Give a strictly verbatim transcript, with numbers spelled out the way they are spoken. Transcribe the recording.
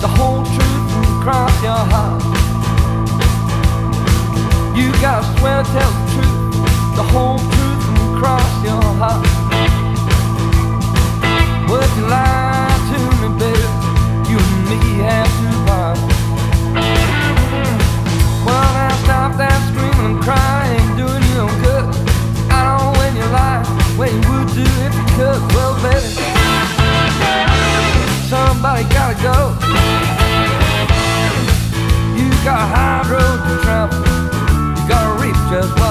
the whole truth from across your heart. You gotta swear to tell the truth, the whole truth from across your heart. Would you lie to me, baby? You and me have to part. Well, now stop that screaming and crying, ain't doing you no good. I don't know when you lie, when you would do if you could. Well, baby, somebody gotta go. You got a high road to travel, you gotta reach just